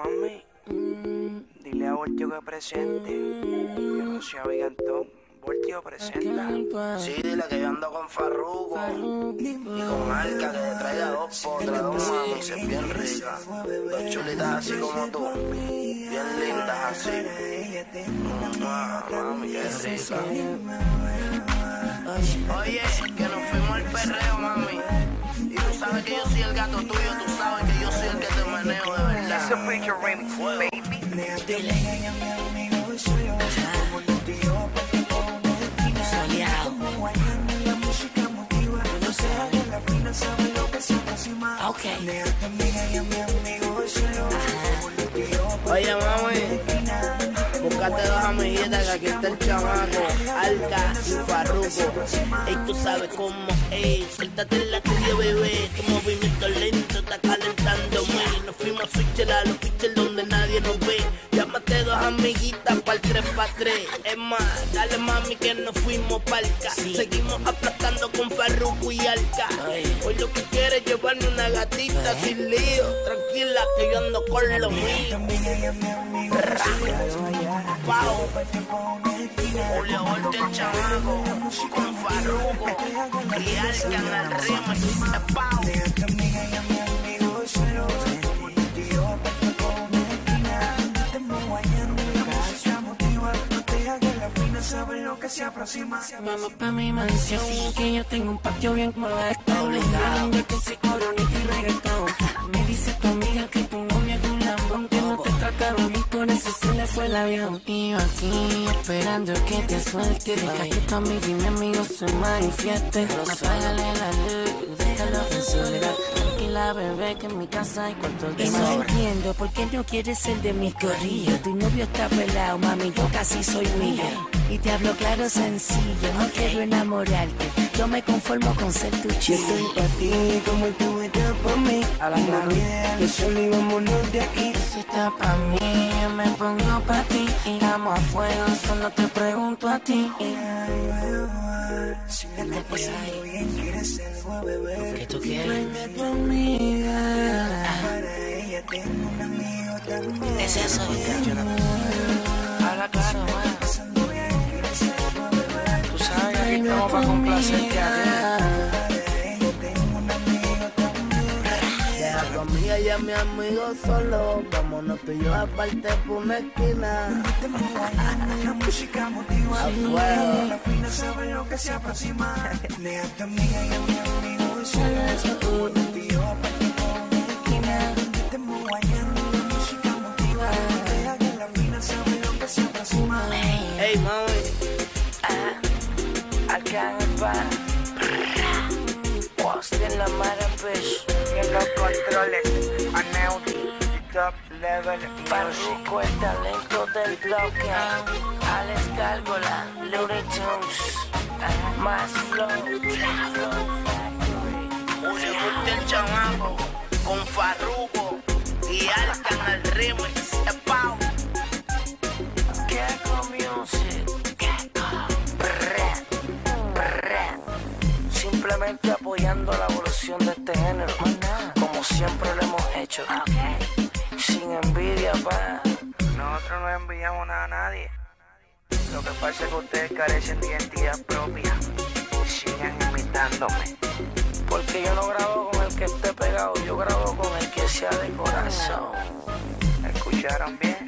Mami, dile a Voltio que presente, que no sea Vigantón. Voltio presenta. Sí, dile que yo ando con Farruko y con Alca, que te traiga dos potras, dos mamis, es bien rica. Dos chulitas así como tú, bien lindas así. Mami, qué rica. Oye, que nos fuimos al perreo, mami. Y tú sabes que yo soy el gato tuyo, tú sabes que yo soy el que te meneo de verdad. Ese feature remix, baby. Okay. Oye, mami, búscate dos amiguitas, que aquí está el chamaco, Alca y Farruko. Ey, tú sabes cómo es, suéltate la tuya, bebé. Tu movimiento lento está calentándome. Nos fuimos a switcher a los pitchers donde nadie nos ve. Llámate dos amiguitas para el 3x3. Es más, dale mami que nos fuimos pa'lca. Seguimos aplastando con Farruko y Alca. Hoy lo que quiere es llevarme una gatita sin lío. Tranquila que yo ando con lo mío. Pau, Julio Voltio el chamaco, con Farruko y Alca en el ritmo. Pau. Vamos pa' mi mansión, que yo tengo un patio bien modesto. Obligado, yo que soy coronita y reggaetón. Me dice tu amiga que tu novia es un lambón, que no te trataron y por eso se le fue el avión. Y yo aquí esperando que te suelte. Deja que tu amiga y mi amigo se manifiesten. Apágale la luz, déjalo en soledad. Tranquila, bebé, que en mi casa hay cuartos de más. No entiendo por qué no quieres ser de mis corrillos. Tu novio está pelado, mami, yo casi soy mía. Y te hablo claro, sencillo, no quiero enamorarte. Yo me conformo con ser tu chico. Yo estoy pa' ti como tú estás pa' mí. A la mano, yo solo y vámonos de aquí. Si estás pa' mí, yo me pongo pa' ti. Y vamos a fuego, solo te pregunto a ti. Si me está pasando bien, quieres algo, bebé. ¿Qué tú quieres? Venga tu amiga. Para ella tengo un amigo también. ¿Es eso? Habla claro, man. tú sabes que aquí estamos para complacerte a ti. Deja a tu amiga y a mi amigo solo. Vámonos tú y yo aparte por una esquina. La música motiva. Afuera. La fina sabe lo que se aproxima. Deja a tu amiga y a mi amigo solo. Vámonos tú y yo aparte por una esquina. Estemos guayando. La música motiva. Deja que la fina sabe lo que se aproxima. Hey, mami. Acá en el bar. Austin la mara, bitch. En los controles, Aneudi, top level Farruko, el talento del bloque. Alex Gárgola, Looney Tunes. Más flow. Julio Voltio el chamaco, con Farruko y Alca en el remix. Pau. Gecko Music. Simplemente apoyando la evolución de este género, como siempre lo hemos hecho. Sin envidia, pa. Nosotros no enviamos nada a nadie. Lo que pasa es que ustedes carecen de identidad propia. Sigan imitándome. Porque yo no grabo con el que esté pegado, yo grabo con el que sea de corazón. ¿Escucharon bien?